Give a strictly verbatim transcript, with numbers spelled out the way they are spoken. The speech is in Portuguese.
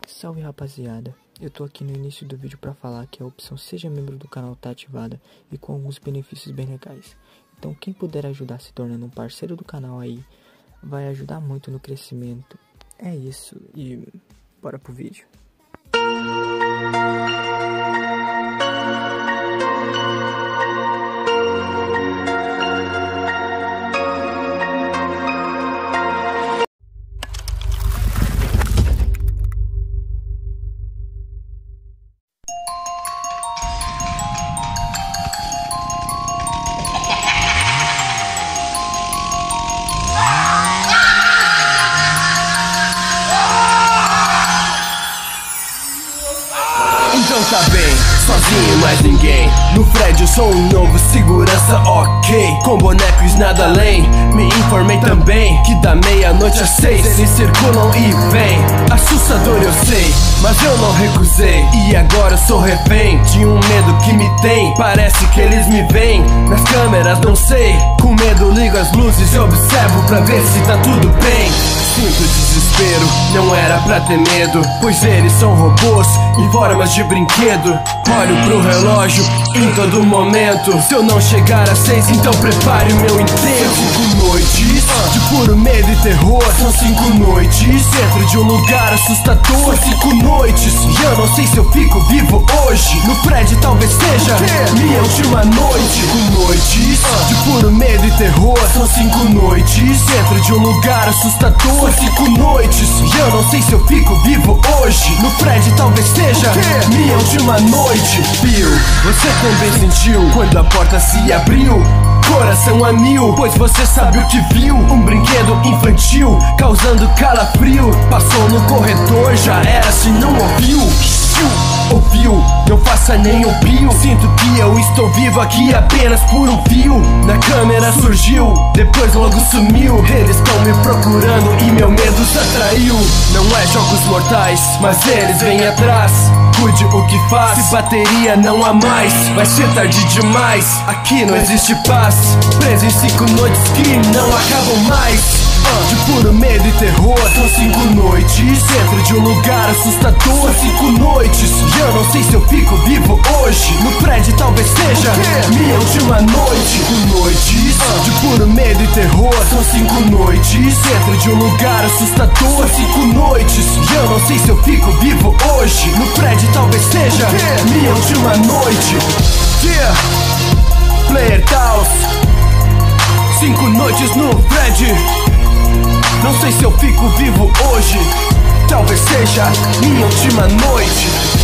Salve rapaziada, eu tô aqui no início do vídeo pra falar que a opção Seja Membro do canal tá ativada e com alguns benefícios bem legais. Então quem puder ajudar se tornando um parceiro do canal aí, vai ajudar muito no crescimento. É isso e bora pro vídeo. Então tá bem, sozinho mais ninguém. No Fred eu sou um novo segurança, ok. Com bonecos nada além. Me informei também que da meia-noite às seis eles circulam e vêm. Assustador eu sei, mas eu não recusei. E agora eu sou refém de um medo que me tem. Parece que eles me veem nas câmeras, não sei. Com medo ligo as luzes e observo pra ver se tá tudo bem. Sinto desespero, não era pra ter medo, pois eles são robôs em formas de brinquedo. Olho pro relógio em todo momento. Se eu não chegar às seis, então prepare o meu enterro. Cinco noites de puro medo e terror. São cinco noites dentro de um lugar assustador. Cinco noites e eu não sei se eu fico vivo hoje. No prédio talvez seja minha última noite. Cinco noites de puro medo e terror. São cinco noites dentro de um lugar assustador. Cinco noites e eu não sei se eu fico vivo hoje. No prédio talvez seja minha última noite. Bill, você também sentiu quando a porta se abriu? Coração a mil, pois você sabe o que viu. Um brinquedo infantil causando calafrio. Passou no corredor, já era se não ouviu. Ouviu, não faça nem o pio. Sinto que eu estou vivo aqui apenas por um fio. Na câmera surgiu, depois logo sumiu. Eles estão me procurando e meu medo os atraiu. Não é jogos mortais, mas eles vêm atrás. Cuide o que faz, se bateria não há mais. Vai ser tarde demais, aqui não existe paz. Preso em cinco noites que não acabam mais. De puro medo e terror. São cinco noites dentro de um lugar assustador. Cinco noites e eu não sei se eu fico vivo hoje. No prédio talvez seja minha última noite. Cinco noites de puro medo e terror. São cinco noites dentro de um lugar assustador. Cinco noites e eu não sei se eu fico vivo hoje. No prédio talvez seja minha última noite. Yeah. Player Taos. Cinco noites no prédio. Não sei se eu fico vivo hoje. Talvez seja minha última noite.